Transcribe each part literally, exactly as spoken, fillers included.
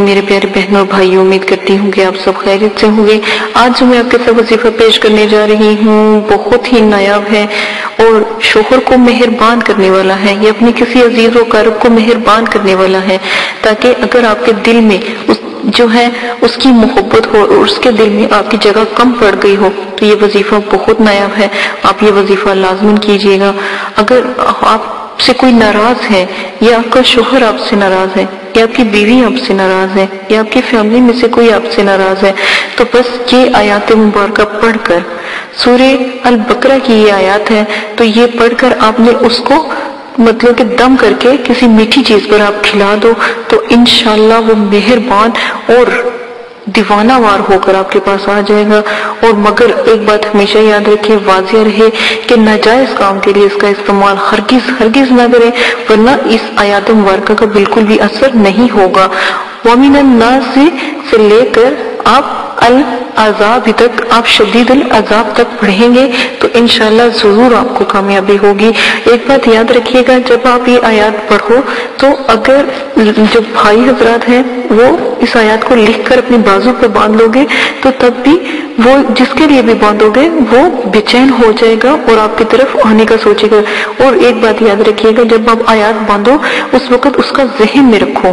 میرے پیارے بہنوں اور بھائیوں، امید کرتی ہوں کہ آپ سب خیریت سے ہوں گے۔ آج جو میں آپ کے ساتھ وظیفہ پیش کرنے جا رہی ہوں بہت ہی نایاب ہے اور شوہر کو مہربان کرنے والا ہے، یہ اپنی کسی عزیز و اقارب کو مہربان کرنے والا ہے، تاکہ اگر آپ کے دل میں اس جو ہے اس کی محبت ہو اور اس کے دل میں آپ کی جگہ کم پڑ گئی ہو تو یہ وظیفہ بہت نایاب ہے، آپ یہ وظیفہ لازماً کیجیے گا۔ اگر آپ سے کوئی ناراض ہے یا آپ کا شوہر آپ سے ناراض ہے یا آپ کی بیوی آپ سے ناراض ہے یا آپ کی فیملی میں سے کوئی آپ سے ناراض ہے تو بس یہ آیات مبارکہ پڑھ کر، سورہ البقرہ کی یہ آیات ہے تو یہ پڑھ کر آپ نے اس کو مطلب کہ دم کر کے کسی میٹھی چیز پر آپ کھلا دو تو انشاءاللہ وہ مہربان اور دیوانہ وار ہو کر آپ کے پاس آ جائے گا۔ اور مگر ایک بات ہمیشہ یاد رکھیں، واضح رہے کہ ناجائز کام کے لیے اس کا استعمال ہرگز ہرگز نہ کریں، ورنہ اس آیات مبارکہ کا بالکل بھی اثر نہیں ہوگا۔ وَمِنَ النَّاسِ سے لے کر آپ العذاب تک، آپ شدید العذاب تک پڑھیں گے تو انشاءاللہ ضرور آپ کو کامیابی ہوگی۔ ایک بات یاد رکھیے گا، جب آپ یہ آیات پڑھو تو اگر جو بھائی حضرات ہیں وہ اس آیات کو لکھ کر اپنے بازو پر باندھ لو گے تو تب بھی وہ جس کے لیے بھی باندھو گے وہ بے چین ہو جائے گا اور آپ کی طرف آنے کا سوچے گا۔ اور ایک بات یاد رکھیے گا، جب آپ آیات باندھو اس وقت اس کا ذہن میں رکھو،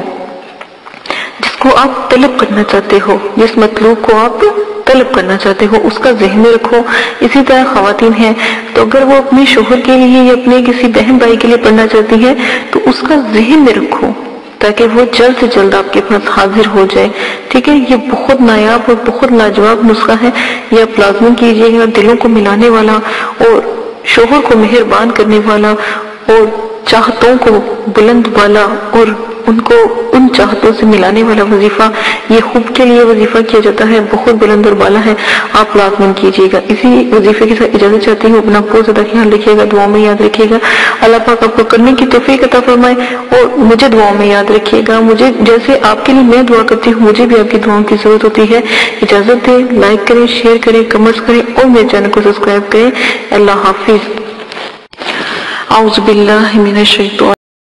جس کو آپ طلب کرنا چاہتے ہو، جس مطلوب کو آپ طلب کرنا چاہتے ہو اس کا ذہن میں رکھو۔ اسی طرح خواتین ہیں تو اگر وہ اپنے شوہر کے لیے یا اپنے کسی بہن بھائی کے لیے پڑھنا چاہتی ہیں تو اس کا ذہن میں رکھو تاکہ وہ جلد سے جلد آپ کے پاس حاضر ہو جائے، ٹھیک ہے۔ یہ بہت نایاب اور بہت لاجواب نسخہ ہے، یہ آپ لازمی کیجیے گا۔ دلوں کو ملانے والا اور شوہر کو مہربان کرنے والا اور چاہتوں کو بلند والا اور ان کو ان چاہتوں سے ملانے والا وظیفہ، یہ خوب کے لیے وظیفہ کیا جاتا ہے، بہت بلند اور بالا ہے، آپ لازماً کیجیے گا۔ اسی وظیفے کے ساتھ اجازت چاہتی ہوں، اپنا بہت زیادہ خیال رکھیے گا، دعاؤں میں یاد رکھیے گا، اللہ پاک آپ کو کرنے کی توفیق عطا فرمائے اور مجھے دعاؤں میں یاد رکھیے گا۔ مجھے جیسے آپ کے لیے میں دعا کرتی ہوں مجھے بھی آپ کی دعاؤں کی ضرورت ہوتی ہے۔ اجازت دیں، لائک کریں، شیئر کریں، کمنٹس کریں اور میرے چینل کو سبسکرائب کریں۔ اللہ حافظ۔ اعوذ باللہ من الشیطان